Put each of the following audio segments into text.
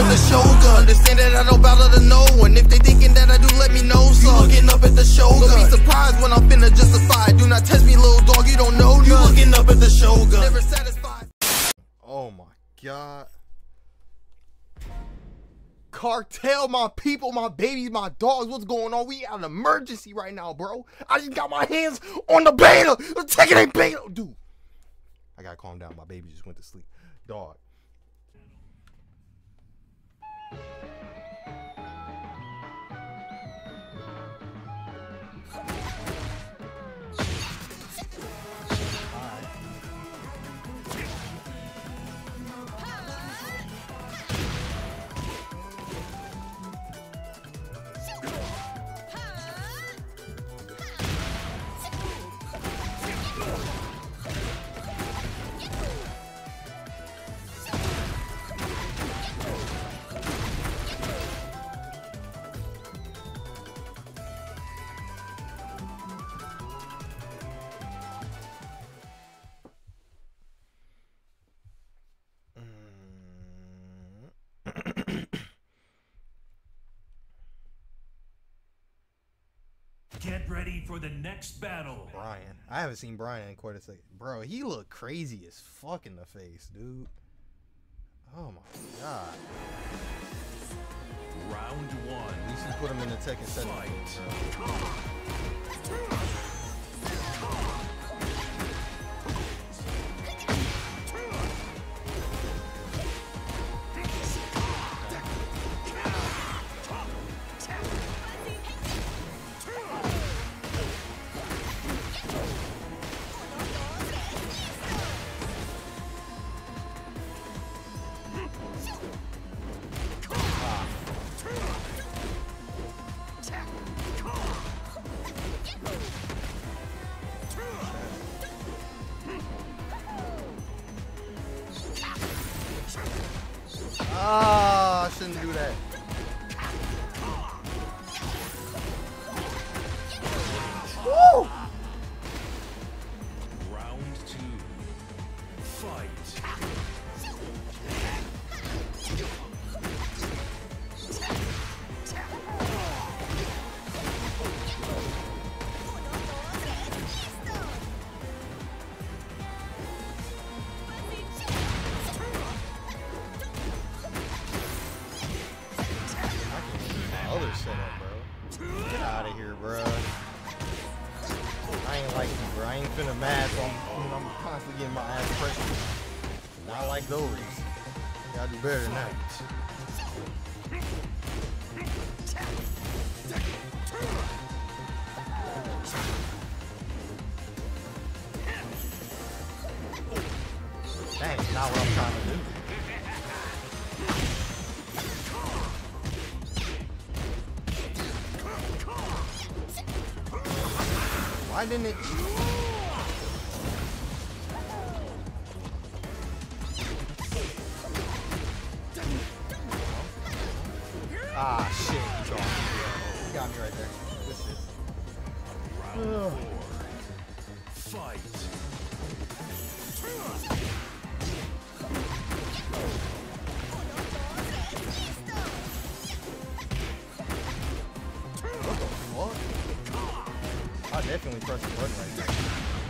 the Shogun. Understand that I don't bow to no one. If they thinking that I do, let me know. So looking up at the Shogun. Don't be surprised when I'm finna justify. Do not test me, little dog. You don't know. You looking up at the Shogun. Never satisfied. Oh my God. Cartel, my people, my babies, my dogs, what's going on? We got an emergency right now, bro. I just got my hands on the beta. The TEKKEN beta. Dude, I gotta calm down. My baby just went to sleep. Dog. Get ready for the next battle. Bryan. I haven't seen Bryan in quite a second. Bro, he looked crazy as fuck in the face, dude. Oh my God. Round one. At least you put him in the TEKKEN setting. Ah, I shouldn't do that. Woo! Round two. Fight. Other setup, bro. Get out of here, bro. I ain't like you, bro. I ain't finna mad, so I'm constantly getting my ass pressure. Not like those. You gotta do better than that. Dang, not what I'm trying to do. Why didn't it? Ah, shit. You got me right there. Good shit. Round four. Fight. What? I definitely pressed the button right there.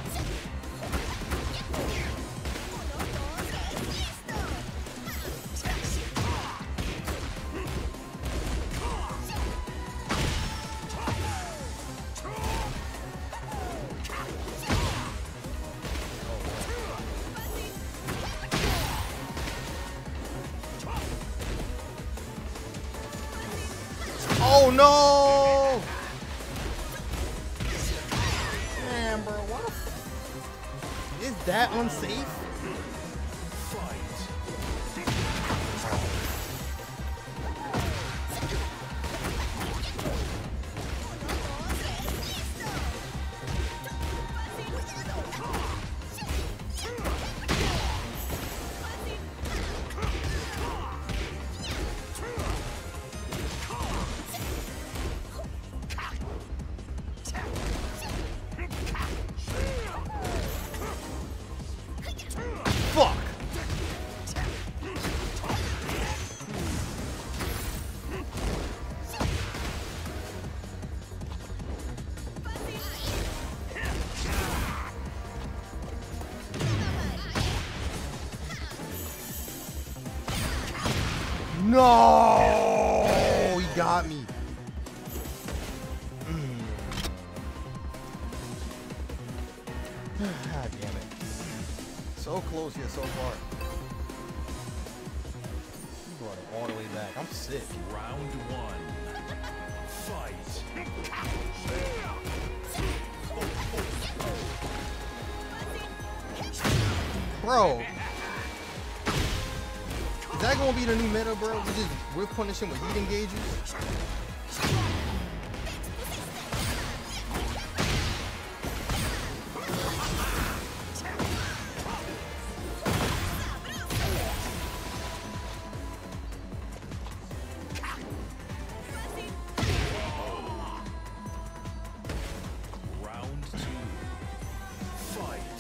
Oh no! Man, bro, what the f— is that unsafe? No, he got me. God damn it. So close yet so far. You brought it all the way back. I'm sick. Round one. Fight. Bro. Is that gonna be the new meta, bro? We're punishing with heat engages? Round two. Fight.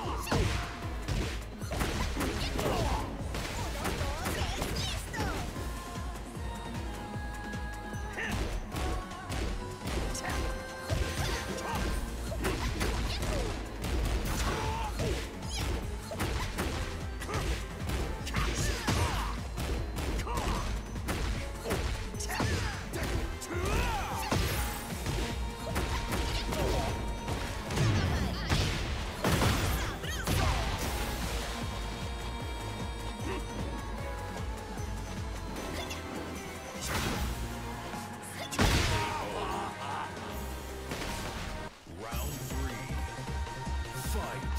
Round three. Fight.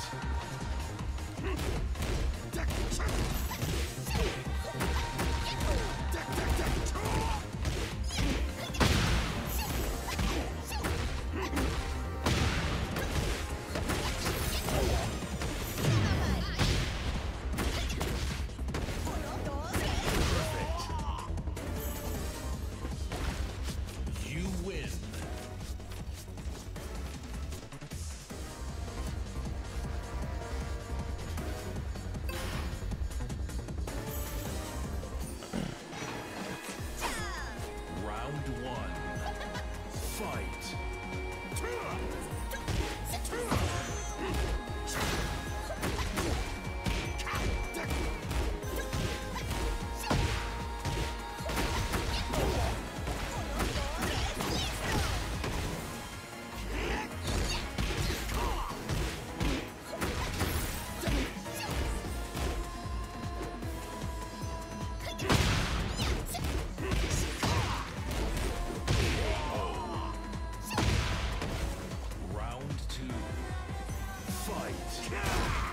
You win. Round one. Fight. Round two. Fight.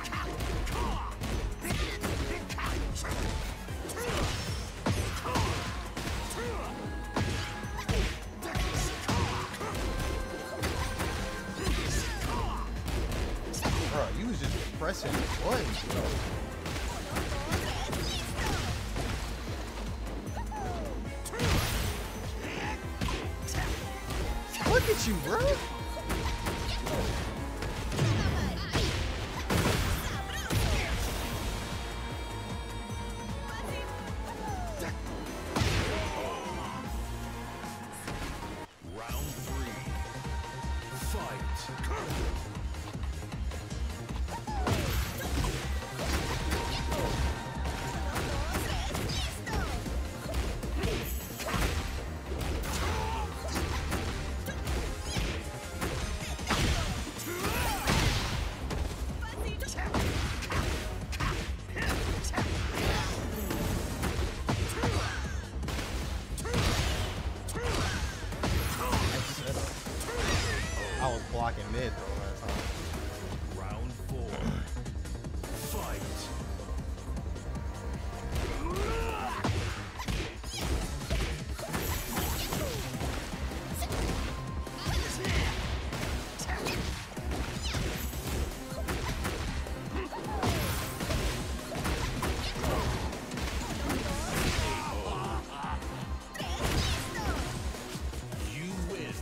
Bro, you was just pressing buttons, bro. Look at you, bro. Round three. Fight. I was blocking mid though last time. Round four. Fight. You win.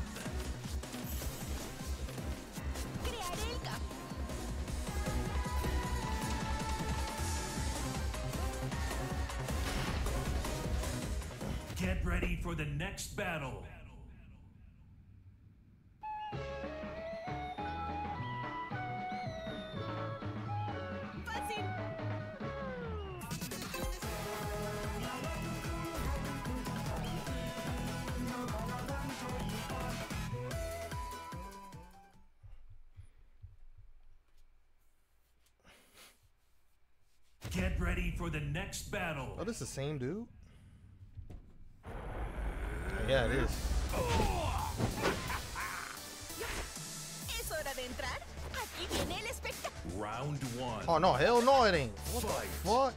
Get ready for the next battle. Get ready for the next battle. Oh, this is the same dude? Yeah, it is. Es hora de entrar. Aquí viene el espectáculo. Round one. Oh, no, hell no, it ain't. What the Fight. fuck?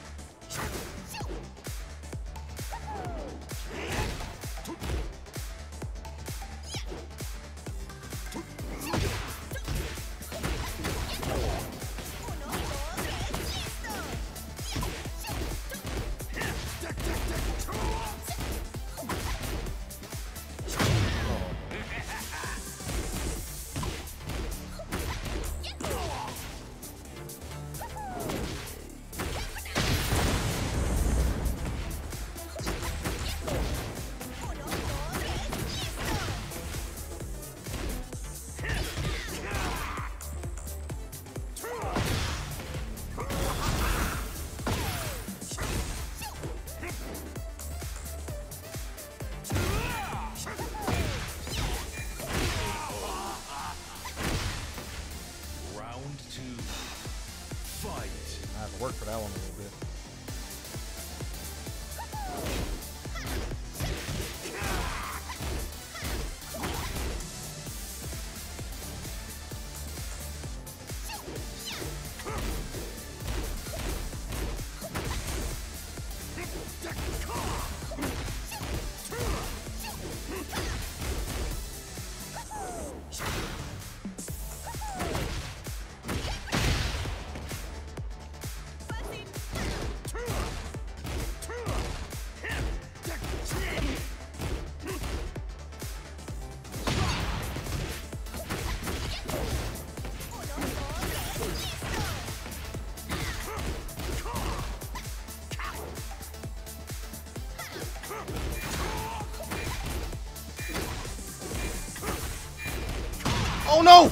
Round two. Fight. I have to work for that one a little bit. Oh no!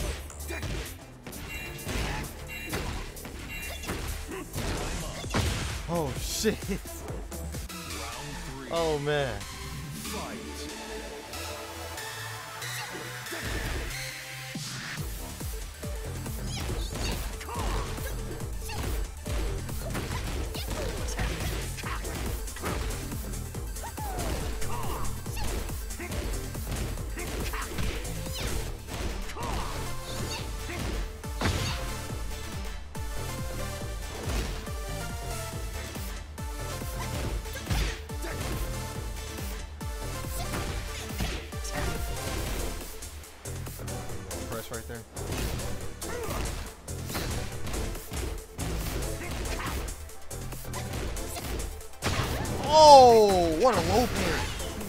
Oh shit! Round three. Oh man! Fight. Press right there. Oh, what a low parry!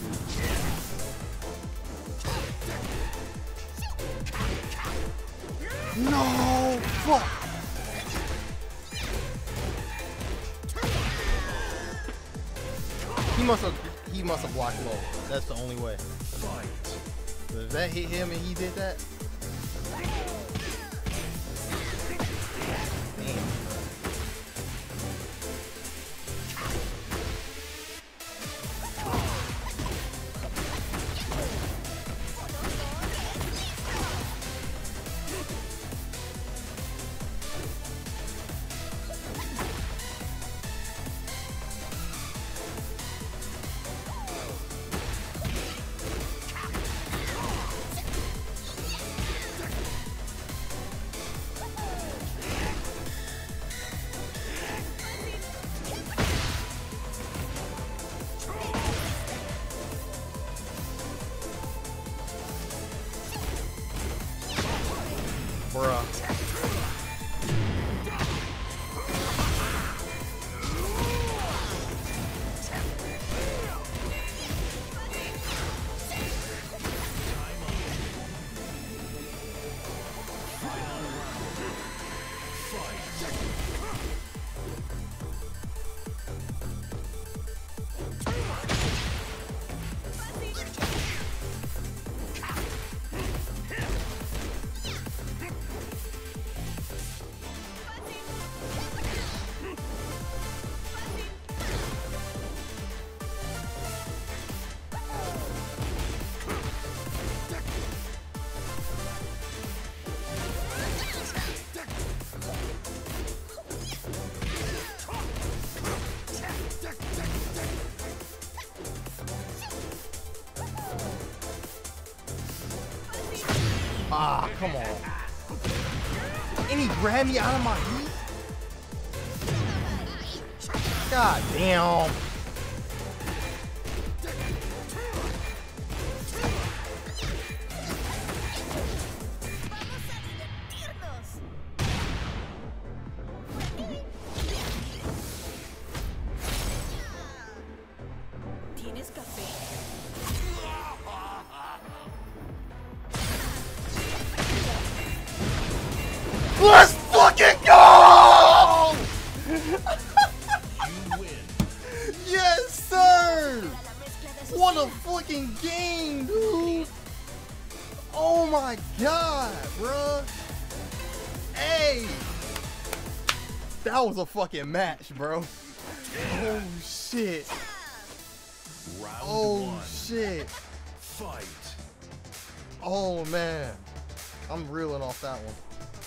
No, fuck! He must have blocked low. That's the only way. Fight. But if that hit him and he did that, damn. Ah, come on. And he grabbed me out of my heat? God damn. ¿Tienes café? Let's fucking go! You win. Yes, sir! La mezcla de sus What a fucking game, dude! Oh my god, bruh! Hey! That was a fucking match, bro. Oh shit. Round Oh one. shit. Fight. Oh man. I'm reeling off that one.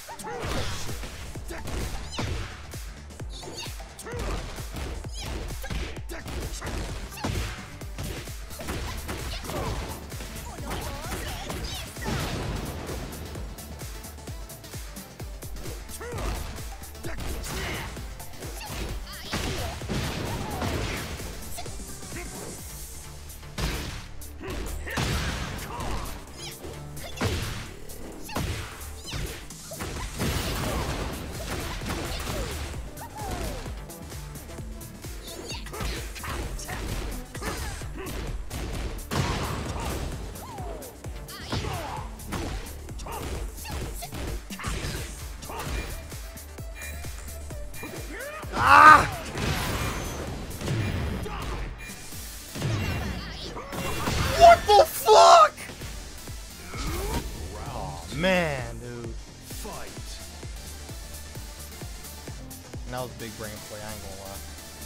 Ah! What the fuck? Oh man, dude. Fight. And that was big brain play, I ain't gonna lie.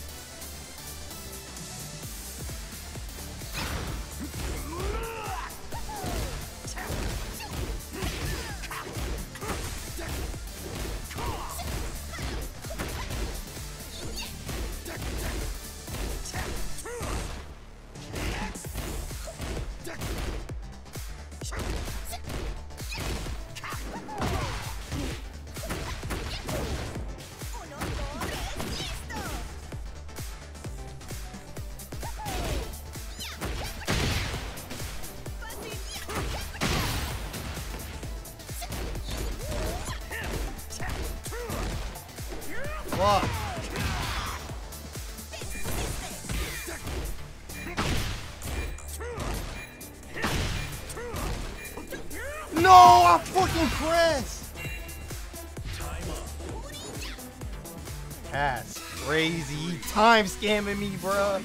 Fuck. No, I fucking pressed. Time up. That's crazy. He time scamming me, bruh.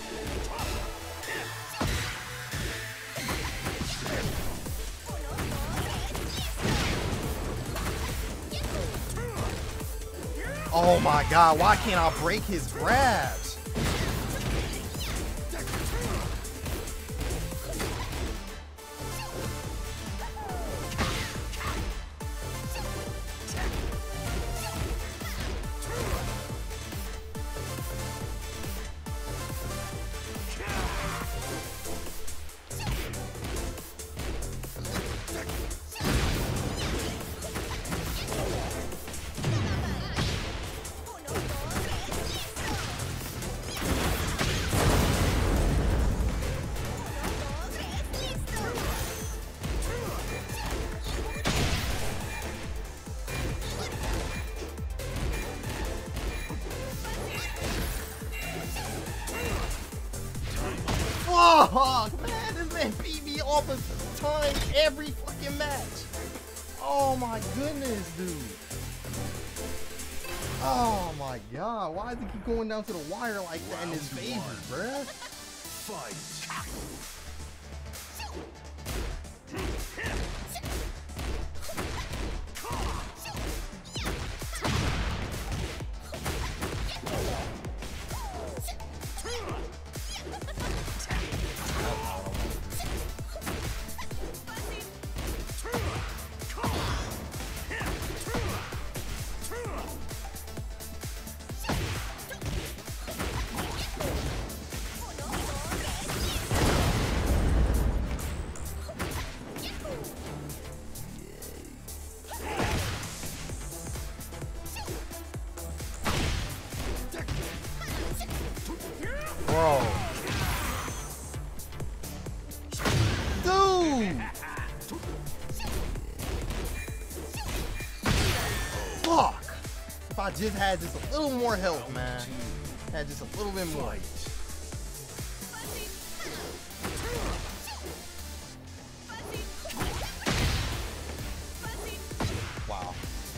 Oh my god, why can't I break his grabs? Fuck, man, this man beat me off of time every fucking match. Oh my goodness, dude. Oh my god, why does he keep going down to the wire like that in his favor, bruh? Fight. Bro. Dude. Fuck. If I just had just a little more health, man. Had just a little bit more. Wow.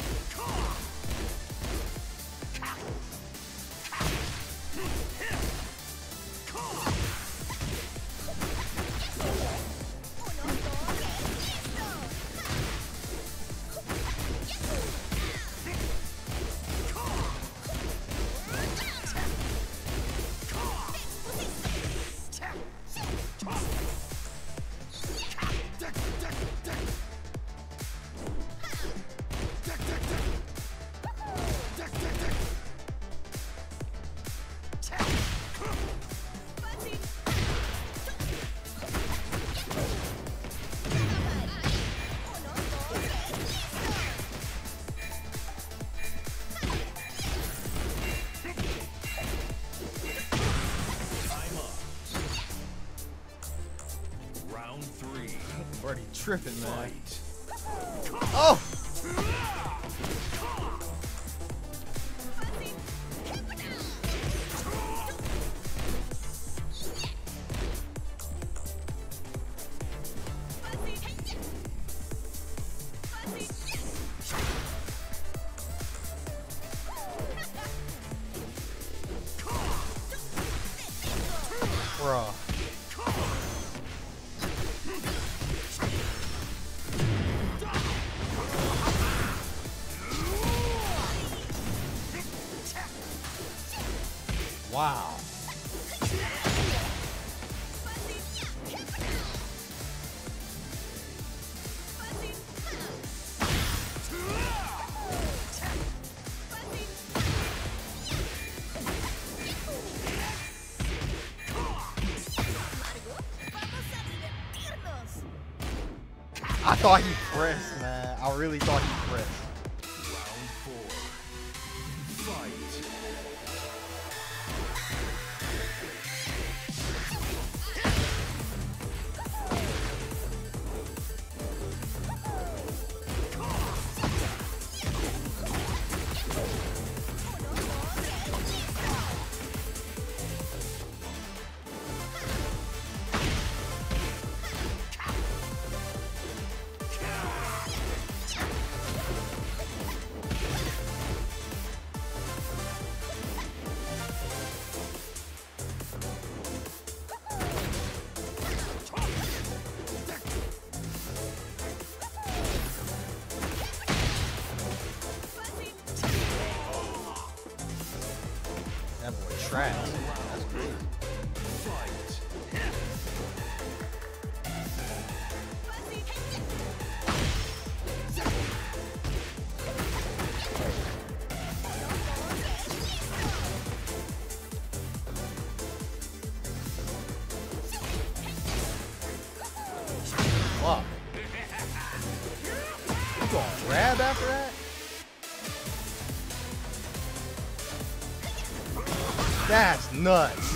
Already tripping, man. Oh! Bruh. Wow. I thought he pressed, man. I really thought he pressed. Round 4. Fight. That boy trash. That's crazy. Fight. Fuck. You gonna grab after that? That's nuts.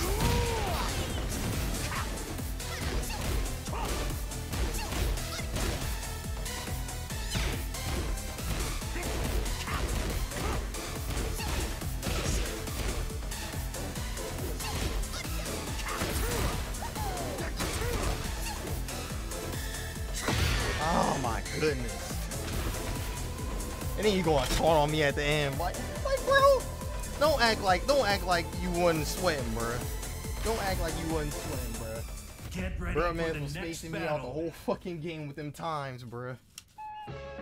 Oh my goodness. And then you gonna taunt on me at the end, like bro. Don't act like you wasn't sweating, bro. Don't act like you wasn't sweating, bro. Get ready Bro, for man the was next spacing me out the battle. whole fucking game with them times, bro.